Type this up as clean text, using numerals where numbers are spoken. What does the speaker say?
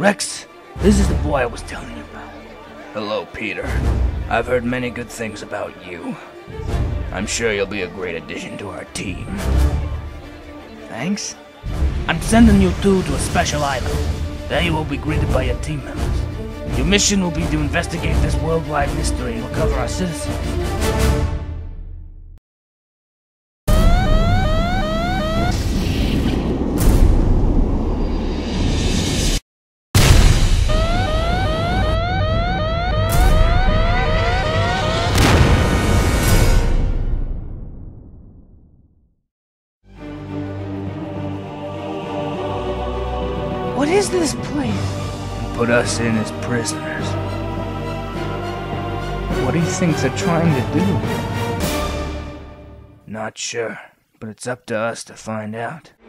Rex, this is the boy I was telling you about. Hello, Peter. I've heard many good things about you. I'm sure you'll be a great addition to our team. Thanks. I'm sending you two to a special island. There you will be greeted by your team members. Your mission will be to investigate this worldwide mystery and recover our citizens. What is this place? Put us in as prisoners. What do you think they're trying to do? Not sure, but it's up to us to find out.